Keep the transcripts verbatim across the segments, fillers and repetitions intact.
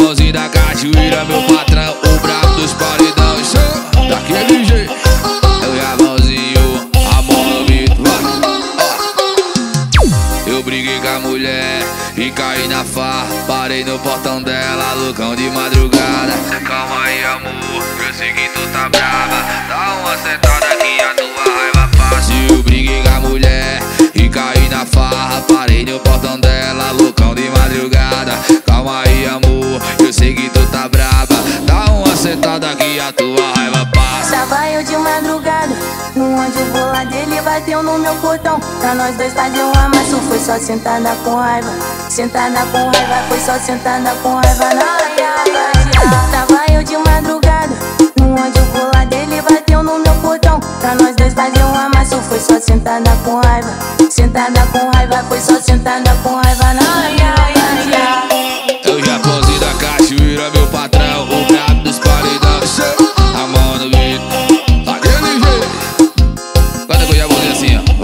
Japãozinho da cachoeira, meu patrão, o brabo dos paredão. Daquele jeito, é o Japãozinho, a mão no beat, vai. Eu briguei com a mulher e caí na farra. Parei no portão dela, loucão de madrugada. Calma aí, amor, eu sei que tu tá brava. Dá uma sentada que a tua raiva passa. Eu briguei com a mulher e caí na farra. Parei no portão dela, loucão de madrugada. Calma aí, amor, eu sei que tu tá brava. Dá uma sentada que a tua raiva passa. Tava eu de madrugada, no onde o bola dele bateu no meu portão. Pra nós dois fazer um amasso, foi só sentada com raiva. Sentada com raiva, foi só sentada com raiva na raiva. Tava eu de madrugada, no onde o bola dele bateu no meu portão. Pra nós dois fazer um amasso, foi só sentada com raiva. Sentada com raiva, foi só sentada com raiva na raiva. É o Japãozinho da cachoeira, meu patrão, o brabo dos paredão. A mão no beat, daquele jeito. Cadê que eu já vou dizer assim, ó?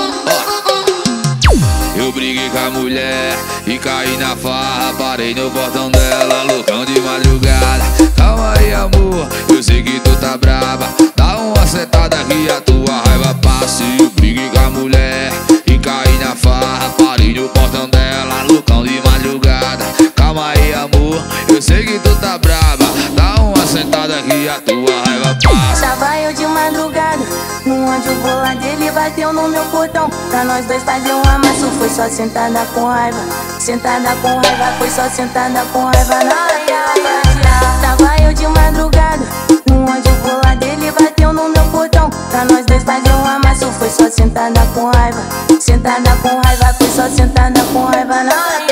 Ó. Eu briguei com a mulher e caí na farra. Parei no portão dela, loucão de madrugada. Calma aí, amor, eu sei que tu tá brava. Dá uma sentada que a tua raiva passa. Eu briguei com a mulher e caí na farra. Parei no portão dela, loucão de madrugada. Calma aí, amor, eu sei que tu tá brava. Dá uma sentada que a tua raiva passa. Tava eu de madrugada, no onde o bola dele bateu no meu portão. Pra nós dois fazer um amasso, foi só sentada com raiva. Sentada com raiva, foi só sentada com raiva na raiva. Tava eu de madrugada, no onde o bola dele bateu no meu portão. Pra nós dois fazer um amasso, foi só sentada com raiva. Sentada com raiva, foi só sentada com raiva na raiva.